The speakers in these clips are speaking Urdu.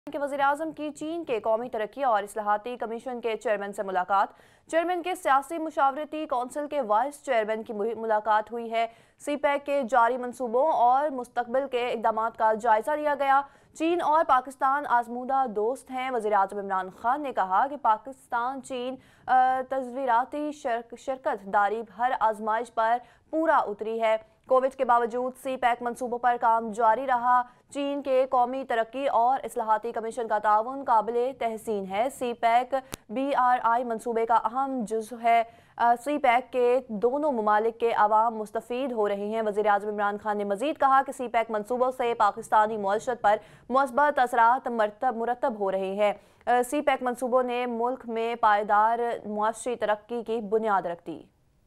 کہ وزیراعظم کی چین کے قومی ترقی اور اصلاحاتی کمیشن کے چیئرمین سے ملاقات۔ چیئرمین کے سیاسی مشاورتی کونسل کے وائس چیئرمین کی ملاقات ہوئی ہے۔ سی پیک کے جاری منصوبوں اور مستقبل کے اقدامات کا جائزہ لیا گیا۔ چین اور پاکستان آزمودہ دوست ہیں۔ وزیراعظم عمران خان نے کہا کہ پاکستان چین تصویراتی شرکت داری ہر آزمائش پر پورا اتری ہے۔ کووڈ کے باوجود سی پیک منصوبوں پر کام جاری رہا۔ چین کے قومی ترقی اور اصلاحاتی کمیشن کا تعاون قابل تحسین ہے۔ سی پیک BRI منصوبے کا اہم جزو ہے۔ سی پیک کے دونوں ممالک کے عوام مستفید ہو رہے ہیں۔ وزیراعظم عمران خان نے مزید کہا کہ سی پیک منصوبوں سے پاکستانی معیشت پر مثبت اثرات مرتب ہو رہے ہیں۔ سی پیک منصوبوں نے ملک میں پائیدار معاشی ترقی کی بنیاد رکھ دی۔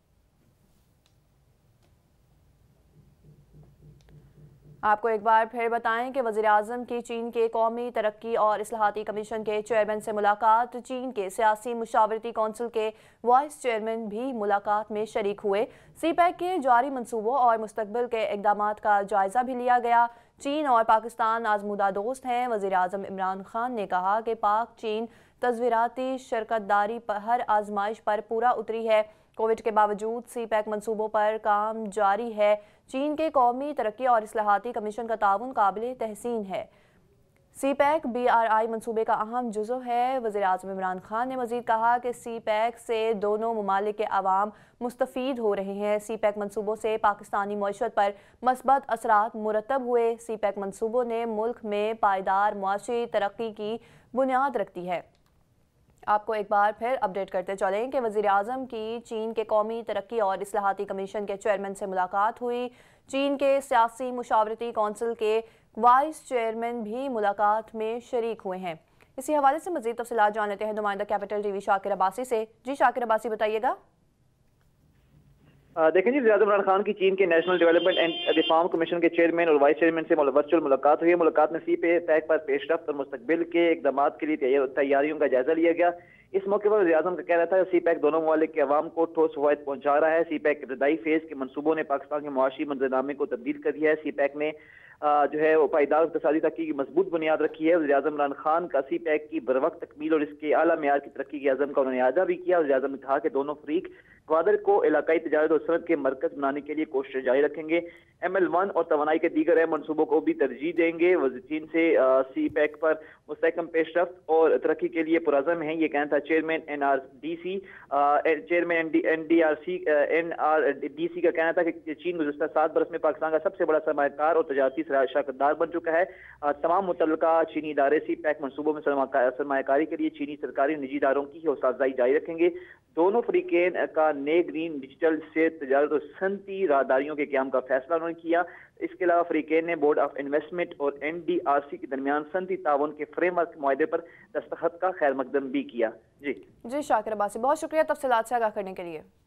آپ کو ایک بار پھر بتائیں کہ وزیراعظم کی چین کے قومی ترقی اور اصلاحاتی کمیشن کے چیئرمین سے ملاقات۔ چین کے سیاسی مشاورتی کونسل کے وائس چیئرمین بھی ملاقات میں شریک ہوئے۔ سی پیک کے جاری منصوبوں اور مستقبل کے اقدامات کا جائزہ بھی لیا گیا۔ چین اور پاکستان آزمودہ دوست ہیں۔ وزیراعظم عمران خان نے کہا کہ پاک چین تصویراتی شرکت داری ہر آزمائش پر پورا اتری ہے۔ کووڈ کے باوجود سی پیک منصوبوں پر کام جاری ہے۔ چین کے قومی ترقی اور اصلاحاتی کمیشن کا تعاون قابل تحسین ہے۔ سی پیک BRI منصوبے کا اہم جزو ہے۔ وزیراعظم عمران خان نے مزید کہا کہ سی پیک سے دونوں ممالک کے عوام مستفید ہو رہے ہیں۔ سی پیک منصوبوں سے پاکستانی معیشت پر مثبت اثرات مرتب ہوئے۔ سی پیک منصوبوں نے ملک میں پائیدار معاشی ترقی کی بنیاد رکھ دی ہے۔ آپ کو ایک بار پھر اپڈیٹ کرتے چلیں کہ وزیراعظم کی چین کے قومی ترقی اور اصلاحاتی کمیشن کے چیئرمین سے ملاقات ہوئی۔ چین کے سیاسی مشاورتی کونسل کے وائس چیئرمین بھی ملاقات میں شریک ہوئے ہیں۔ اسی حوالے سے مزید تفصیلات جان لیتے ہیں نمائندہ Capital T V Shakir Abbasi سے۔ جی شاکر عباسی بتائیے گا۔ دیکھیں جی، وزیراعظم عمران خان کی چین کے national development and reform commission کے چیئرمین اور وائس چیئرمین سے ورچوئل ملاقات ہوئی ہے۔ ملاقات میں سی پیک پر پیش رفت اور مستقبل کے اقدامات کے لیے تیاریوں کا جائزہ لیا گیا۔ اس موقع پر وزیراعظم کا کہنا تھا کہ سی پیک دونوں ممالک کے عوام کو ٹھوس فوائد پہنچا رہا ہے۔ سی پیک کے ابتدائی فیز کے منصوبوں نے پاکستان کے معاشی منظرنامے کو تبدیل کر دیا ہے۔ سی پیک نے جو ہے وہ پائیدار اقتصادی ترقی کی مضبوط بنیاد رکھی ہے۔ وزیراعظم عمران خان کا سی پیک کی بروقت تکمیل اور اس کے اعلیٰ معیار کی ترقی کے عزم کا انہوں نے اعادہ بھی کیا۔ وزیراعظم نے کہا کہ دونوں فریق گوادر کو علاقائی تجارت اور صنعت کے مرکز بنانے کے لیے کوششیں جاری رکھیں گے۔ ML1 اور توانائی کے دیگر اہم منصوبوں کو بھی ترجیح دیں گے۔ چین سے سی پیک پر مستحکم پیش رفت اور ترقی کے لیے پرعزم ہیں، یہ کہنا تھا چیئرمین NRDC کا کہنا تھا کہ چین گزشتہ 7 برس میں پاکستان کا سب سے بڑا سرمایہ کار اور تجارتی شراکت دار بن چکا ہے۔ تمام متعلقہ چینی ادارے سی پیک منصوبوں میں سرمایہ کاری کے لیے چینی سرکاری اور نجی اداروں کی حوصلہ افزائی جاری رکھیں گے۔ دونوں فریقین کا نئے گرین ڈیجیٹل سے تجارت اور صنعتی راہداریوں کے قیام کا فیصلہ انہوں نے کیا۔ اس کے علاوہ فریقین نے بورڈ آف انویسٹمنٹ اور NDRC کے درمیان صنعتی تعاون کے فریم ورک معاہدے پر دستخط کا خیر مقدم بھی کیا۔ جی شاکر عباسی، بہت شکریہ تفصیلات سے آگاہ کرنے کے لیے۔